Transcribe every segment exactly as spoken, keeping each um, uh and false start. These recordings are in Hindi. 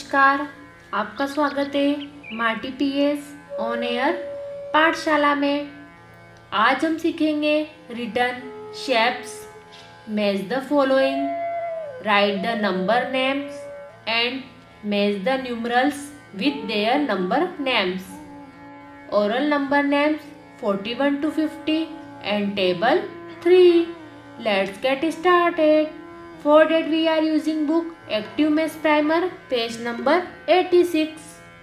नमस्कार, आपका स्वागत है माटी पीएस ऑन एयर पाठशाला में। आज हम सीखेंगे return shapes, match the following, write the number names and match the numerals with their number names. Oral number names forty-one to fifty and table three. Let's get started. For that we are using book Active Maths Primer page number eighty-six.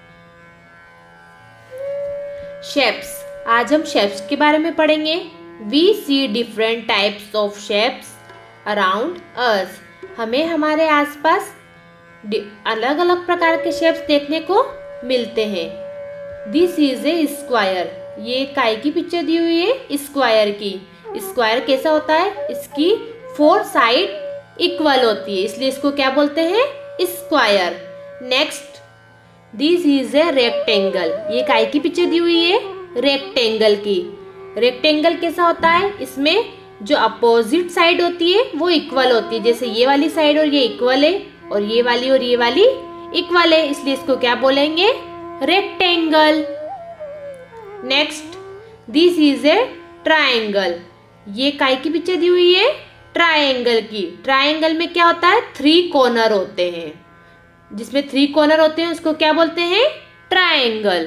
Shapes. आज हम shapes के बारे में पढ़ेंगे। We see different types of shapes around us. हमें हमारे आसपास अलग अलग प्रकार के shapes देखने को मिलते हैं। This is a square. ये काय की पिक्चर दी हुई है स्क्वायर की। स्क्वायर कैसा होता है, इसकी फोर साइड इक्वल होती है, इसलिए इसको क्या बोलते हैं, square. Next, this is a rectangle. ये काय की पिक्चर दी हुई है, रेक्टेंगल की। रेक्टेंगल कैसा होता है, इसमें जो अपोजिट साइड होती है वो इक्वल होती है, जैसे ये वाली साइड और ये इक्वल है और ये वाली और ये वाली इक्वल है, इसलिए इसको क्या बोलेंगे, rectangle. Next, this is a triangle. ये काय की पिक्चर दी हुई है, ट्राइंगल की। ट्राइंगल में क्या होता है, थ्री कॉर्नर होते हैं, जिसमें थ्री कॉर्नर होते हैं उसको क्या बोलते हैं, triangle.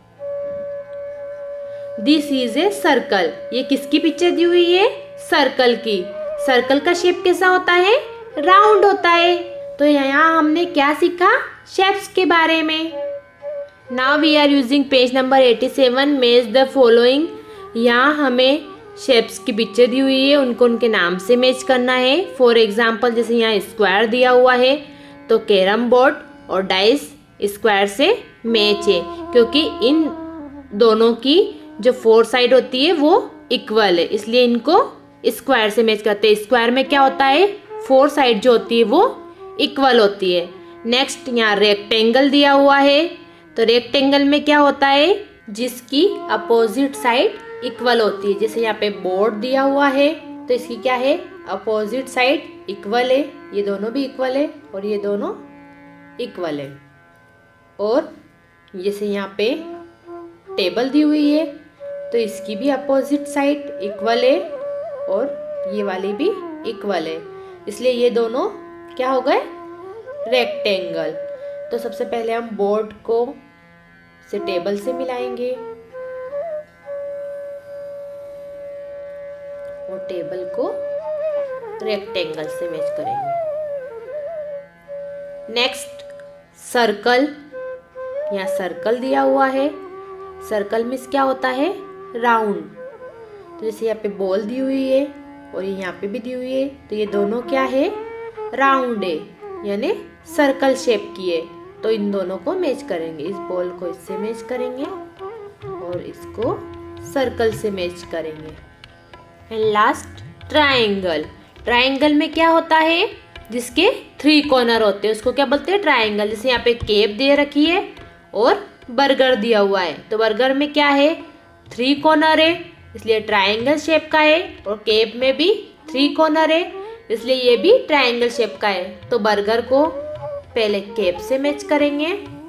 This is a circle. ये किसकी पिक्चर दी हुई है, सर्कल की। सर्कल का शेप कैसा होता है, राउंड होता है। तो यहाँ हमने क्या सीखा, शेप्स के बारे में। Now we are using page number eighty-seven, match the following. यहाँ हमें शेप्स की पिक्चर दी हुई है, उनको उनके नाम से मैच करना है। फॉर एग्जाम्पल, जैसे यहाँ स्क्वायर दिया हुआ है तो कैरम बोर्ड और डाइस स्क्वायर से मैच है, क्योंकि इन दोनों की जो फोर साइड होती है वो इक्वल है, इसलिए इनको स्क्वायर से मैच करते हैं। स्क्वायर में क्या होता है, फोर साइड जो होती है वो इक्वल होती है। नेक्स्ट, यहाँ रेक्टेंगल दिया हुआ है, तो रेक्टेंगल में क्या होता है, जिसकी अपोजिट साइड इक्वल होती है। जैसे यहाँ पे बोर्ड दिया हुआ है तो इसकी क्या है, अपोजिट साइड इक्वल है, ये दोनों भी इक्वल है और ये दोनों इक्वल है। और जैसे यहाँ पे टेबल दी हुई है तो इसकी भी अपोजिट साइड इक्वल है और ये वाली भी इक्वल है, इसलिए ये दोनों क्या हो गए, रेक्टेंगल। तो सबसे पहले हम बोर्ड को से टेबल से मिलाएंगे और टेबल को रेक्टेंगल से मैच करेंगे। Next, circle. यहाँ सर्कल दिया हुआ है, सर्कल में क्या होता है, राउंड। तो जैसे यहाँ पे बॉल दी हुई है और ये यहाँ पे भी दी हुई है, तो ये दोनों क्या है, राउंड है, यानी सर्कल शेप की है। तो इन दोनों को मैच करेंगे, इस बॉल को इससे मैच करेंगे और इसको सर्कल से मैच करेंगे। And last, triangle. ट्राइंगल में क्या होता है, जिसके थ्री कॉर्नर होते हैं उसको क्या बोलते हैं, ट्राइंगल। जैसे यहाँ पे केप दे रखी है और बर्गर दिया हुआ है, तो बर्गर में क्या है, थ्री कॉर्नर है, इसलिए ट्राइंगल शेप का है। और केप में भी थ्री कॉर्नर है, इसलिए ये भी ट्राइंगल शेप का है। तो बर्गर को पहले केप से मैच करेंगे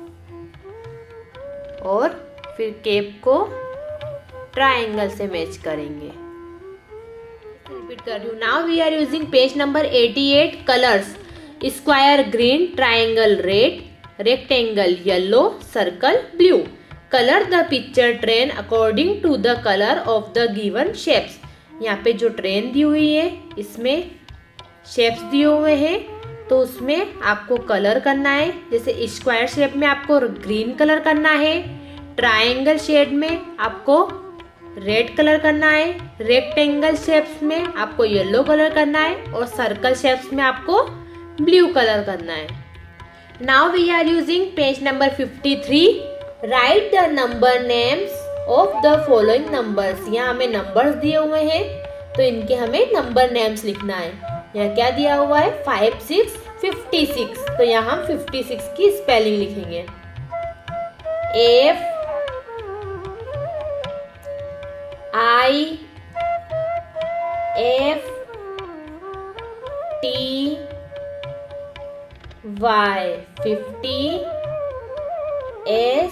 और फिर केप को ट्राइंगल से मैच करेंगे। रिपीट कर रही हूँ। Now we are using page number eighty-eight, colours, square green, triangle red, rectangle yellow, circle blue. Colour the picture train according to the colour of the given shapes. यहाँ पे जो ट्रेन दी हुई है इसमें शेप्स दिए हुए हैं, तो उसमें आपको कलर करना है। जैसे स्क्वायर शेप में आपको ग्रीन कलर करना है, ट्राइंगल शेप में आपको रेड कलर करना है, रेक्टेंगल शेप्स में आपको येलो कलर करना है और सर्कल शेप्स में आपको ब्लू कलर करना है। Now we are using page number fifty-three, write the number names of the following numbers. यहाँ हमें नंबर्स दिए हुए हैं तो इनके हमें नंबर नेम्स लिखना है। यहाँ क्या दिया हुआ है, फाइव सिक्स फिफ्टी सिक्स, तो यहाँ हम फिफ्टी सिक्स की स्पेलिंग लिखेंगे, F I F T Y, fifty S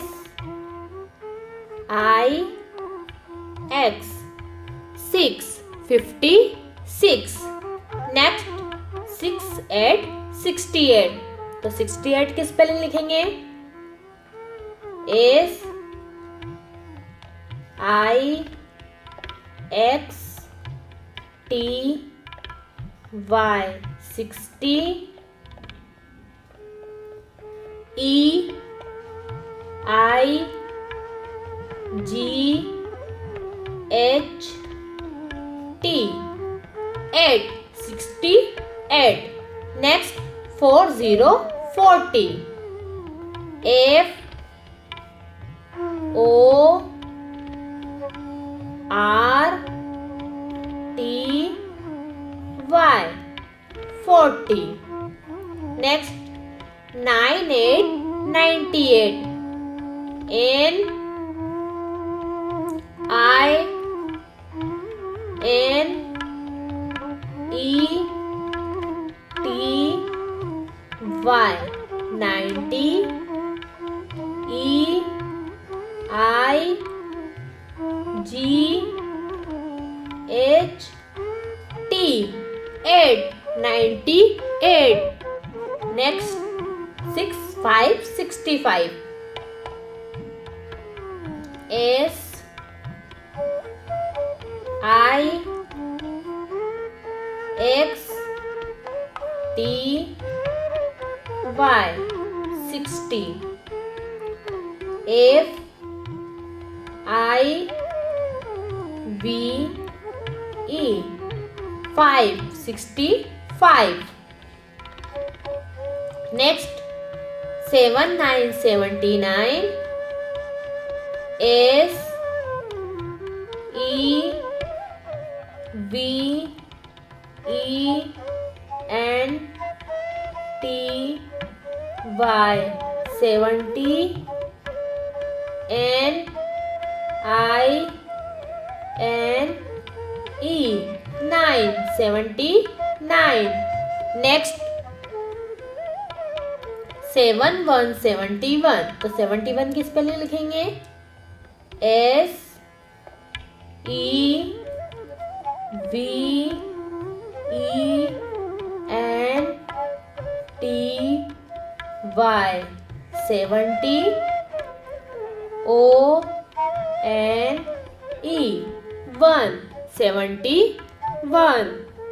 I X, six, fifty six. Next six eight sixty eight, तो सिक्सटी एट की स्पेलिंग लिखेंगे S I X T Y, sixty. E I G H T, eight, sixty eight. Next four zero forty, F O R T Y, forty. Next nine eight ninety eight, N I N E T Y, ninety. E I G H T, eight, ninety eight. Next six five sixty five, S I X T Y, sixty. F I V E, five, sixty five. Next seven nine seventy nine, S E V E N T Y, seventy. N I N E, nine, seventy nine. Next seven one seventy one, तो सेवेंटी वन की स्पेलिंग लिखेंगे S E V E N T Y, seventy. O N E, one, seventy one.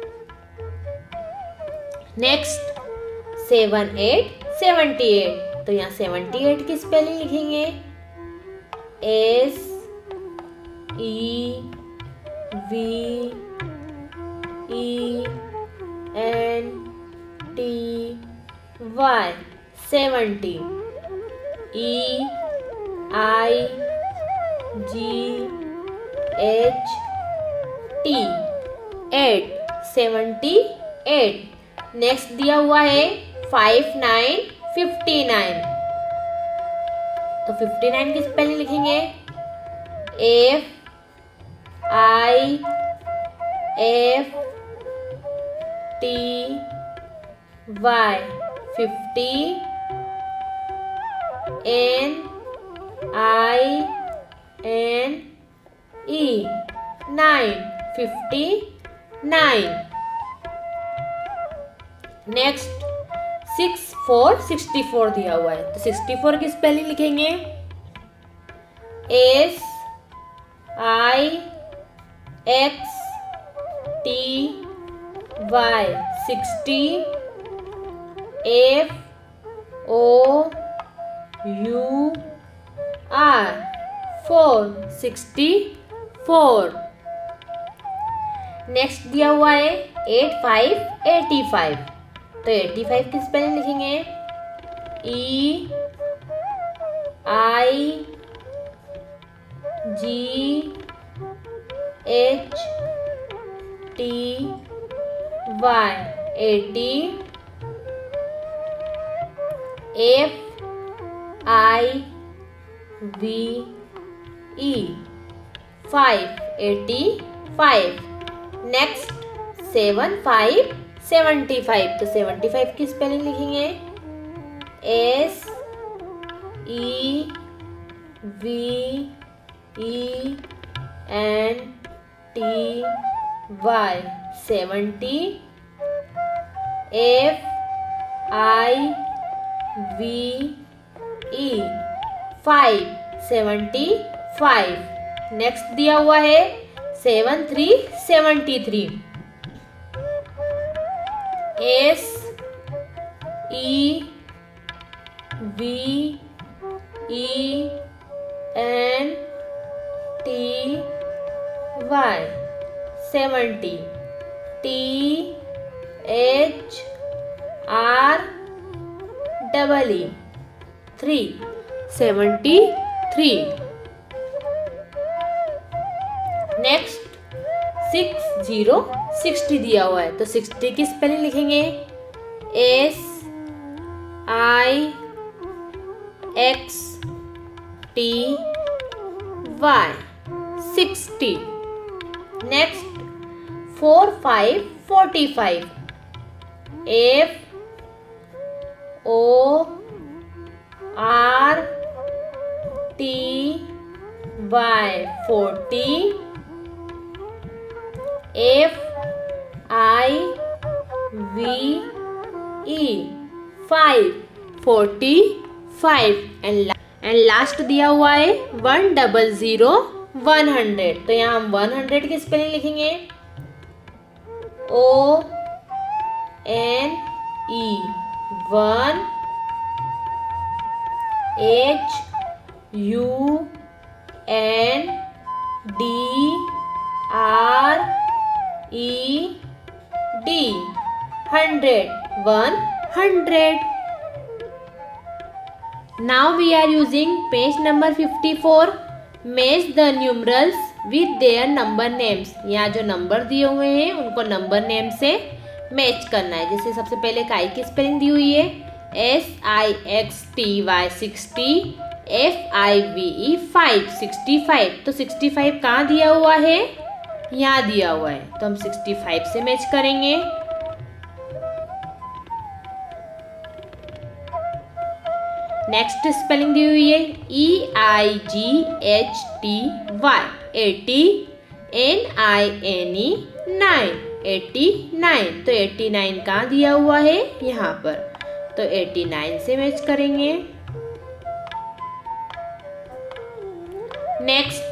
Next seven eight seventy eight, तो यहाँ सेवेंटी एट की स्पेलिंग लिखेंगे S E V E N T Y, seventy. E I G H T, eight, seventy eight. Next दिया हुआ है फाइव नाइन फिफ्टी नाइन, तो फिफ्टी नाइन की स्पेलिंग लिखेंगे F I F T Y, fifty. N I N E, nine, fifty nine. Next six four sixty four दिया हुआ है, तो सिक्सटी फोर की स्पेलिंग लिखेंगे S I X T Y, sixty. F O U R, four, sixty four. Next दिया हुआ है एट फाइव एटी फाइव, तो एटी फाइव की स्पेलिंग लिखेंगे E I G H T Y, eighty. F I V E, five, eighty five. Next seven five seventy five, तो सेवेंटी फाइव की स्पेलिंग लिखेंगे S E V E N T Y seventy, F I V E five seventy five. Next दिया हुआ है seven three seventy three, S E V E N T Y seventy, T H R double E three seventy three. Next six zero sixty दिया हुआ है, तो सिक्सटी की स्पेलिंग लिखेंगे S I X T Y sixty. Next four five forty five, F O R T Y forty, F I V E five forty five. And and last दिया हुआ है one double zero one hundred, तो यहाँ हम वन हंड्रेड की स्पेलिंग लिखेंगे O N E one, H U N D R E D hundred, one hundred. Now we are using page number fifty-four. Match the numerals with their number names. यहाँ जो नंबर दिए हुए हैं उनको नंबर नेम से मैच करना है। जैसे सबसे पहले काई की स्पेलिंग दी हुई है S I X T Y sixty, F I V E five sixty five. तो सिक्सटी फाइव कहाँ दिया हुआ है? यहाँ दिया हुआ है, तो हम सिक्सटी फाइव से मैच करेंगे। नेक्स्ट स्पेलिंग दी हुई है E I G H T Y eighty, N I N E nine eighty nine. तो एटी नाइन कहाँ दिया हुआ है? यहाँ पर, तो एटी नाइन से मैच करेंगे। Next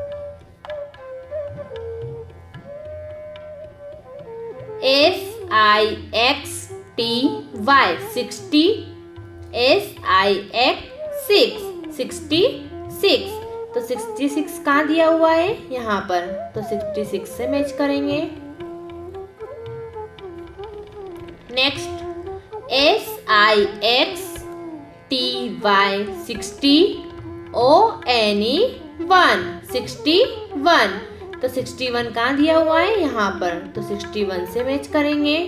S I X T Y sixty, S I X six sixty six. तो सिक्सटी सिक्स कहाँ दिया हुआ है? यहाँ पर, तो सिक्सटी सिक्स से मैच करेंगे। Next S I X T Y sixty, O N E one sixty one. तो सिक्सटी वन कहाँ दिया हुआ है? यहाँ पर, तो सिक्सटी वन से मैच करेंगे।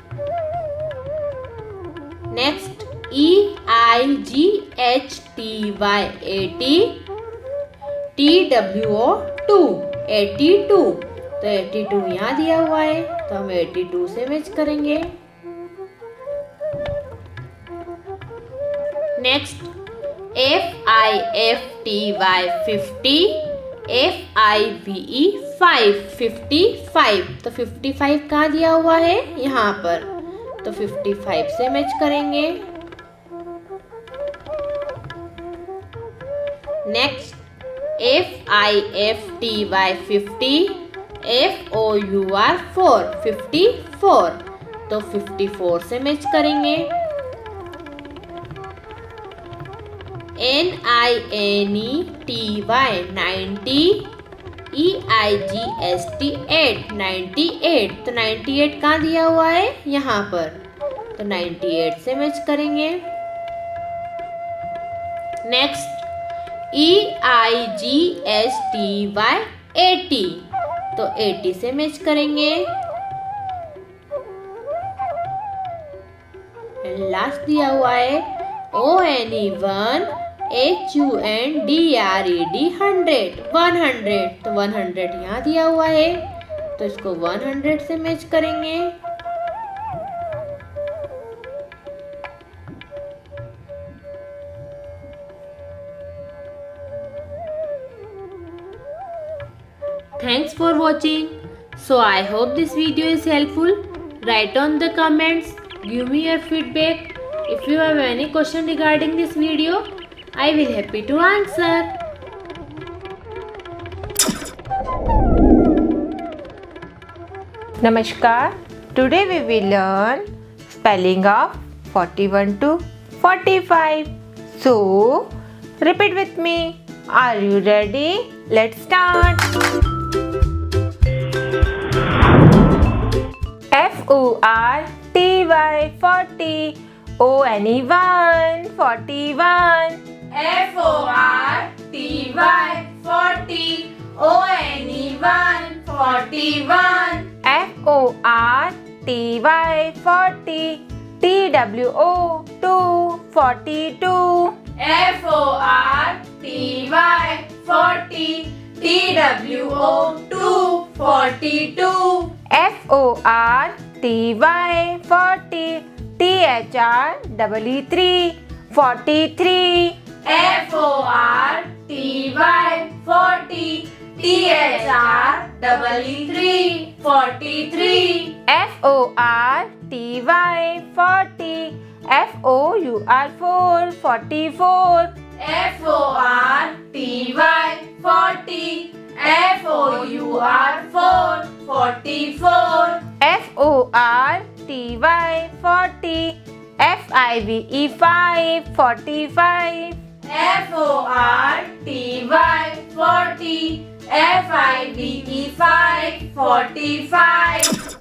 Next E I G H T Y eighty, T W O two eighty two. तो एटी टू यहाँ दिया हुआ है, तो हम एटी टू से मैच करेंगे। Next F I F T Y fifty, F I V E five fifty five. तो फिफ्टी फाइव कहाँ दिया हुआ है? यहाँ पर, तो फिफ्टी फाइव से मैच करेंगे। Next F I F T Y fifty, F O U R four fifty four. तो फिफ्टी फोर से मैच करेंगे। N I N E T Y ninety, E I G S T eight ninety eight. तो नाइन्टी एट कहाँ दिया हुआ है? यहाँ पर, तो नाइन्टी एट से मैच करेंगे। Next E I G S T Y eighty, तो एटी से मैच करेंगे। लास्ट दिया हुआ है O N E one, H U N D R E D hundred one hundred. तो वन हंड्रेड यहाँ दिया हुआ है, तो इसको वन हंड्रेड से मैच करेंगे। Thanks for watching. So I hope this video is helpful. Write on the comments. Give me your feedback. If you have any question regarding this video, I will happy to answer. Namaskar. Today we will learn spelling of forty-one to forty-five. So repeat with me. Are you ready? Let's start. F O R T Y forty, O N E one, forty-one. F O R T Y forty, O N E one, forty-one. F O R T Y forty, T W O two, forty-two. F O R T Y forty, T W O two, forty-two. F O R T Y forty, T H R E three, forty-three. F O R T Y forty, T H R E three, forty-three. F O R T Y forty, F O U R four, forty-four. F O R T Y forty, F O U R four, forty-four. F O R T Y forty, F I V E five, forty-five. F O R T Y forty, F I V E five, forty-five.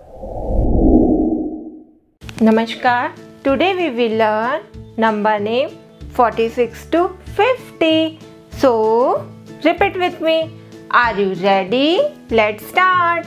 Namaskar. Today we will learn number name forty-six to fifty. So repeat with me. Are you ready? Let's start.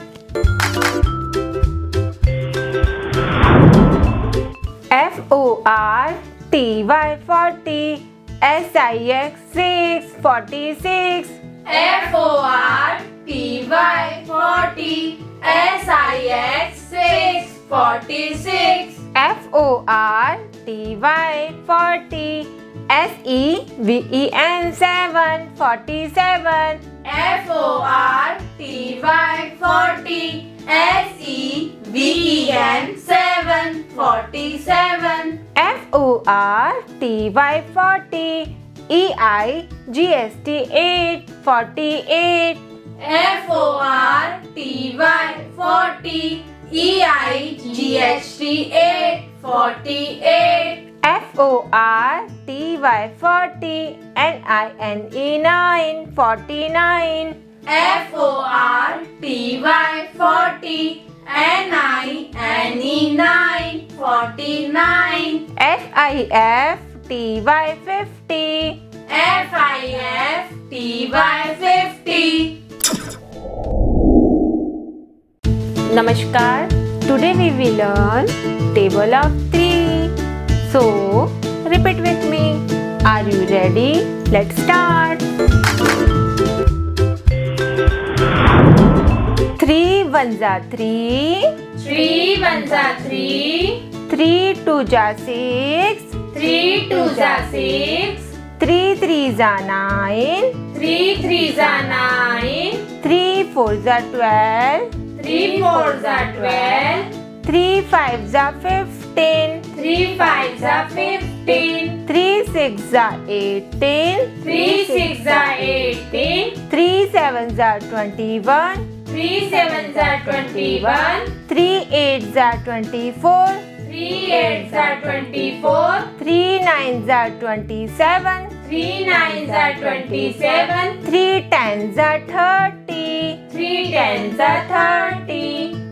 F O R T Y forty, S I X six, forty-six. F O R T Y forty, S I X six, forty-six. F O R T Y forty, S E V E N seven, forty-seven. F O R T Y forty, S E V E N seven, forty-seven. F O R T Y forty, E I G S T eight, forty-eight. F O R T Y forty, E I G H T eight, forty-eight. F O R T Y forty, N I N E nine, forty-nine. F O R T Y forty, N I N E nine, forty-nine. F I F T Y fifty, F I F T Y fifty. Namaskar. Today we will learn table of three. So repeat with me. Are you ready? Let's start. Three ones are three. Three ones are three. Three twos are six. Three twos are six. Three threes are nine. Three threes are nine. Three fours are twelve. Three fours are twelve. Three fives are fifteen. Three fives are fifteen. Three sixes are eighteen. Three sixes are eighteen. Three sevens are twenty-one. Three sevens are twenty-one. Three eights are twenty-four. Three eights are twenty-four. Three nines are twenty-seven. Three nines are twenty-seven. Three tens are thirty. Three tens are thirty.